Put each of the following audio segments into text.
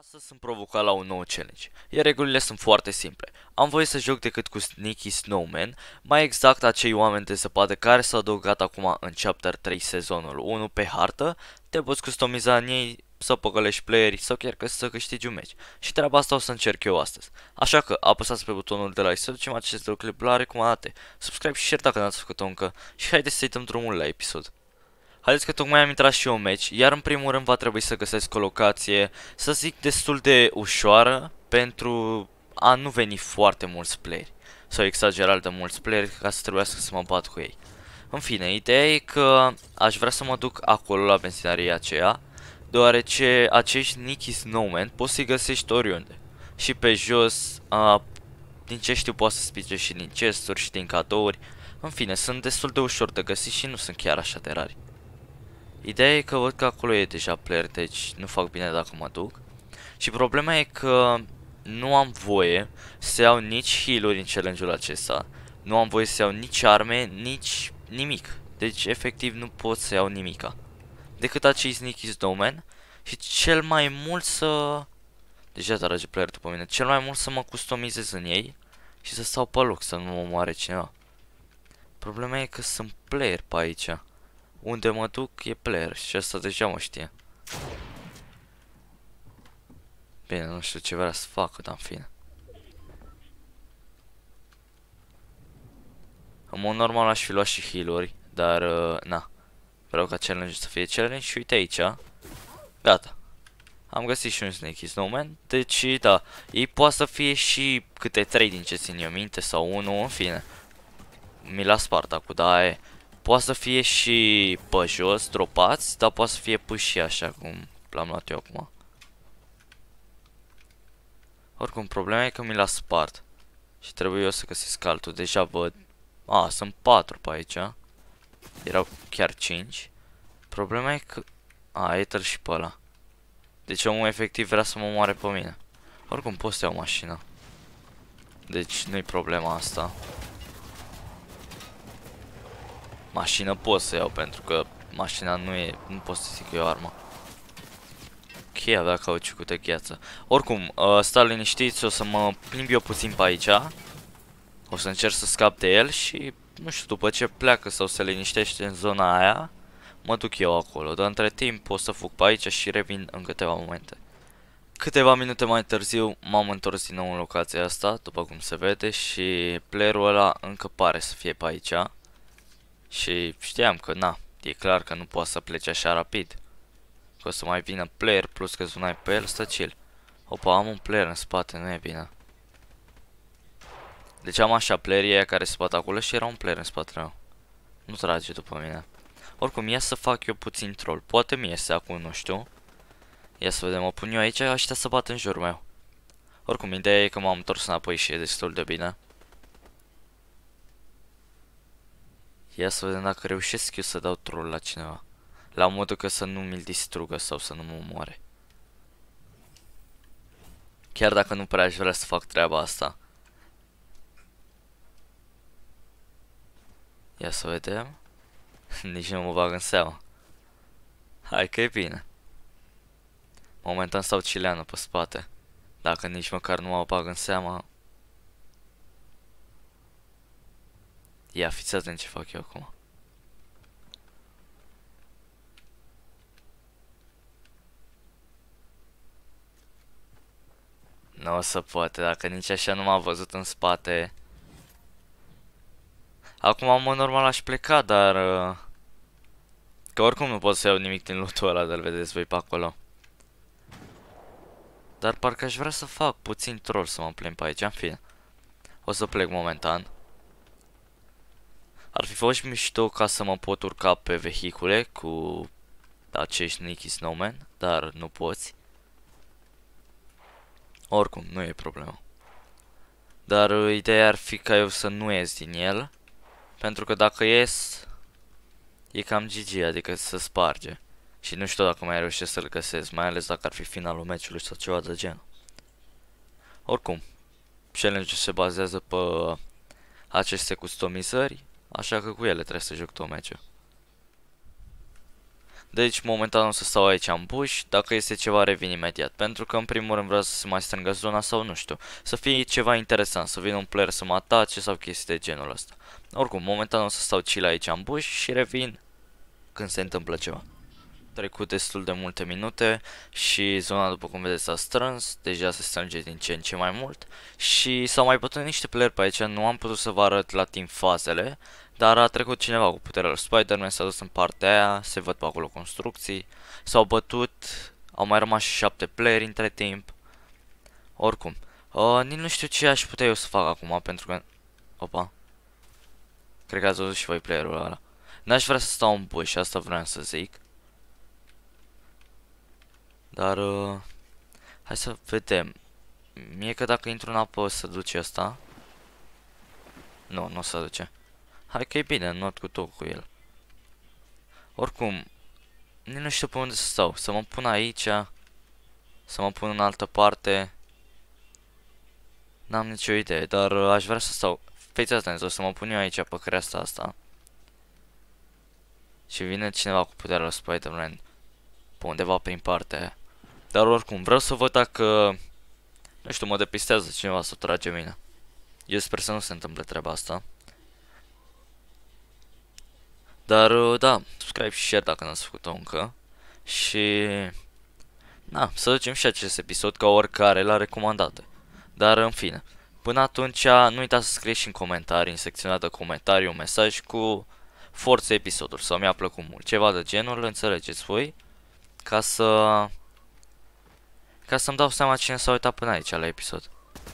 Astăzi sunt provocat la un nou challenge, iar regulile sunt foarte simple. Am voie să joc decât cu Sneaky Snowman, mai exact acei oameni de zăpadă care s-au adăugat acum în Chapter 3 sezonul 1 pe hartă. Te poți customiza în ei, să păcălești playerii sau chiar că să câștigi un meci. Și treaba asta o să încerc eu astăzi. Așa că apăsați pe butonul de like să ducem aceste lucruri la recomandate, subscribe și share dacă n-ați făcut-o încă și haideți să-i dăm drumul la episod. Haideți că tocmai am intrat și eu în meci, iar în primul rând va trebui să găsesc o locație, să zic, destul de ușoară pentru a nu veni foarte mulți playeri. Sau exagerat de mulți playeri ca să trebuiască să mă bat cu ei. În fine, ideea e că aș vrea să mă duc acolo la benzinăria aceea, deoarece acești Sneaky Snowman poți să-i găsești oriunde. Și pe jos, din ce știu, poți să spige și din chesturi și din cadouri. În fine, sunt destul de ușor de găsit și nu sunt chiar așa de rari. Ideea e că văd că acolo e deja player, deci nu fac bine dacă mă duc. Și problema e că nu am voie să iau nici heal-uri în challenge-ul acesta. Nu am voie să iau nici arme, nici nimic. Deci efectiv nu pot să iau nimica. Decât acei Sneaky Snowman. Și cel mai mult să... Deja trage player după mine. Cel mai mult să mă customizez în ei și să stau pe loc, să nu mă omoare cineva. Problema e că sunt player pe aici. Unde mă duc e player și asta deja mă știe. Bine, nu știu ce vrea să facă, dar în fine. În mod normal aș fi luat și heal-uri, dar na. Vreau ca challenge să fie challenge și uite aici. Gata. Am găsit și un Sneaky Snowman. Deci da, ei poate să fie și câte 3 din ce țin eu minte sau 1, în fine. Mi l-a spart acum, dar e. Poate să fie și pe jos, dropați, dar poate să fie puși așa cum l-am luat eu acum. Oricum, problema e că mi l-a spart. Și trebuie eu să găsesc altul, deja văd. Sunt 4 pe aici. Erau chiar 5. Problema e că... Ether și pe ăla. Deci omul efectiv vrea să mă omoare pe mine. Oricum pot să iau mașina. Deci nu-i problema asta. Mașină pot să iau pentru că mașina nu pot să zic că e o armă. Ok, avea cauciuc de gheață. Oricum, stai liniștiți, o să mă plimb eu puțin pe aici. O să încerc să scap de el și, nu știu, după ce pleacă sau se liniștește în zona aia, mă duc eu acolo. Dar între timp o să fug pe aici și revin în câteva momente. Câteva minute mai târziu m-am întors din nou în locația asta, după cum se vede, și playerul ăla încă pare să fie pe aici. Și știam că, na, e clar că nu poate să plece așa rapid. Că o să mai vină player, plus că zunai pe el, stă chill. Opa, am un player în spate, nu e bine. Deci am așa playerii aia care se bat acolo și era un player în spatele meu. Nu trage după mine. Oricum, ia să fac eu puțin troll. Poate mi iese acum, nu știu. Ia să vedem, mă pun eu aici, ăștia să bat în jurul meu. Oricum, ideea e că m-am întors înapoi și e destul de bine. Ia să vedem dacă reușesc eu să dau troll la cineva. La modul că să nu mi-l distrugă sau să nu mă omoare. Chiar dacă nu prea aș vrea să fac treaba asta. Ia să vedem. Nici nu mă bag în seama. Hai că e bine. Momentan stau chileană pe spate. Dacă nici măcar nu mă bag în seama. Ia, fiți atent ce fac eu acum. Nu o să poate, dacă nici așa nu m-a văzut în spate. Acum, mă, normal aș pleca, dar... Că oricum nu pot să iau nimic din lootul ăla, de-l vedeți voi pe acolo. Dar parcă aș vrea să fac puțin troll să mă plimb pe aici, în fine. O să plec momentan. Ar fi fost mișto ca să mă pot urca pe vehicule cu acești Sneaky Snowman, dar nu poți. Oricum, nu e problemă. Dar ideea ar fi ca eu să nu ies din el. Pentru că dacă ies, e cam GG, adică să sparge. Și nu știu dacă mai reușesc să-l găsesc, mai ales dacă ar fi finalul meciului sau ceva de genul. Oricum, challenge-ul se bazează pe aceste customizări, așa că cu ele trebuie să joc tot meciul. Deci momentan o să stau aici în bush, dacă este ceva revin imediat, pentru că în primul rând vreau să se mai strângă zona sau nu știu, să fie ceva interesant, să vină un player să mă atace sau chestii de genul ăsta. Oricum, momentan o să stau chill aici în bush și revin când se întâmplă ceva. Trecut destul de multe minute și zona, după cum vedeți, s-a strâns, deja se strânge din ce în ce mai mult și s-au mai bătut niște player pe aici, nu am putut să vă arăt la timp fazele, dar a trecut cineva cu puterea lui Spider-Man, s-a dus în partea aia, se văd pe acolo construcții, s-au bătut, au mai rămas și 7 player între timp. Oricum, nici nu știu ce aș putea eu să fac acum, pentru că... Opa, cred că ați văzut și voi playerul ăla. N-aș vrea să stau în bush, asta vreau să zic. Dar, hai să vedem. Mie că dacă intru în apă se duce ăsta. Nu, nu se duce. Hai că e bine, not cu tot cu el. Oricum, nici nu știu pe unde să stau. Să mă pun aici, să mă pun în altă parte. N-am nicio idee, dar aș vrea să stau. Fiți atenți, o să mă pun eu aici pe creasta asta. Și vine cineva cu puterea lui Spider-Man pe undeva prin partea aia. Dar oricum, vreau să văd dacă, nu știu, mă depistează cineva să trage mine. Eu sper să nu se întâmple treaba asta. Dar, da, subscribe și share dacă n-ați făcut-o încă. Și, da, să ducem și acest episod ca oricare la recomandate. Dar, în fine, până atunci, nu uitați să scrieți și în comentarii, în secțiunea de comentarii, un mesaj cu forță episodul sau mi-a plăcut mult. Ceva de genul, înțelegeți voi, ca să-mi dau seama cine s-a uitat până aici la episod.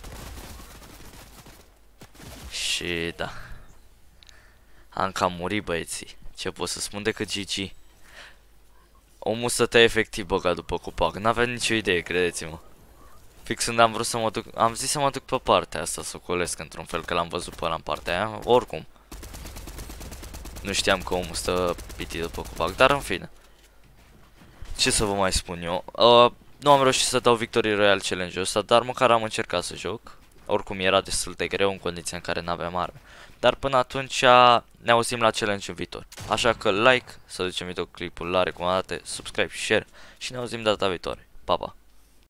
Și, da, am cam murit, băieții. Ce pot să spun decât GG. Omul stătea efectiv băgat după copac. N-avea nicio idee, credeți-mă. Fix când am vrut să mă duc, am zis să mă duc pe partea asta, să o colesc într-un fel, că l-am văzut pe ăla în partea aia. Oricum, nu știam că omul stă pitit după copac, dar în fine. Ce să vă mai spun eu? Nu am reușit să dau Victory Royale Challenge-ul ăsta, dar măcar am încercat să joc. Oricum era destul de greu în condiția în care n-aveam arme. Dar până atunci ne auzim la challenge în viitor. Așa că like, să ducem videoclipul la recomandate, subscribe și share și ne auzim data viitoare. Pa, pa!